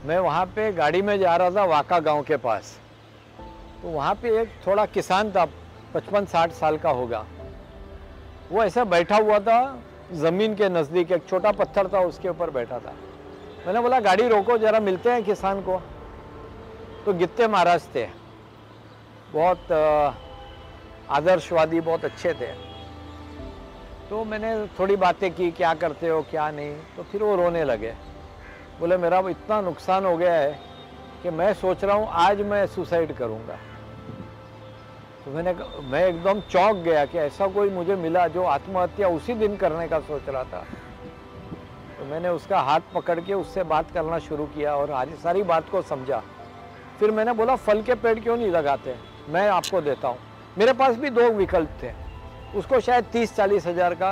मैं वहाँ पे गाड़ी में जा रहा था वाका गांव के पास। तो वहाँ पे एक थोड़ा किसान था, 55-60 साल का होगा। वो ऐसा बैठा हुआ था ज़मीन के नज़दीक, एक छोटा पत्थर था उसके ऊपर बैठा था। मैंने बोला गाड़ी रोको जरा, मिलते हैं किसान को। तो गित्ते महाराज थे, बहुत आदर्शवादी, बहुत अच्छे थे। तो मैंने थोड़ी बातें की, क्या करते हो क्या नहीं। तो फिर वो रोने लगे, बोले मेरा इतना नुकसान हो गया है कि मैं सोच रहा हूँ आज मैं सुसाइड करूँगा। तो मैं एकदम चौंक गया कि ऐसा कोई मुझे मिला जो आत्महत्या उसी दिन करने का सोच रहा था। तो मैंने उसका हाथ पकड़ के उससे बात करना शुरू किया और आज सारी बात को समझा। फिर मैंने बोला फल के पेड़ क्यों नहीं लगाते, मैं आपको देता हूँ। मेरे पास भी 2 विकल्प थे। उसको शायद 30-40 हज़ार का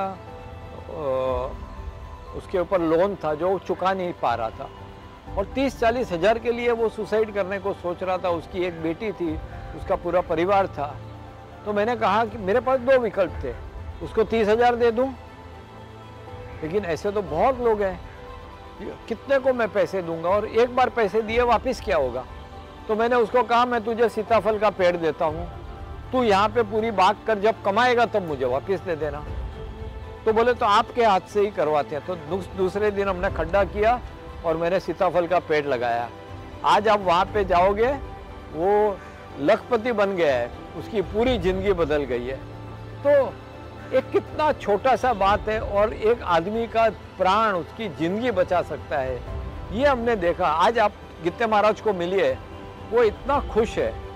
उसके ऊपर लोन था जो चुका नहीं पा रहा था, और 30-40 हज़ार के लिए वो सुसाइड करने को सोच रहा था। उसकी एक बेटी थी, उसका पूरा परिवार था। तो मैंने कहा कि मेरे पास 2 विकल्प थे, उसको 30 हज़ार दे दूँ, लेकिन ऐसे तो बहुत लोग हैं, कितने को मैं पैसे दूंगा, और एक बार पैसे दिए वापस क्या होगा। तो मैंने उसको कहा मैं तुझे सीताफल का पेड़ देता हूँ, तू यहाँ पे पूरी बाग कर, जब कमाएगा तब मुझे वापस दे देना। तो बोले तो आपके हाथ से ही करवाते हैं। तो दूसरे दिन हमने खड्डा किया और मैंने सीताफल का पेड़ लगाया। आज आप वहाँ पे जाओगे, वो लखपति बन गया है, उसकी पूरी जिंदगी बदल गई है। तो एक कितना छोटा सा बात है और एक आदमी का प्राण, उसकी जिंदगी बचा सकता है, ये हमने देखा। आज आप गित्ते महाराज को मिलिए, वो इतना खुश है।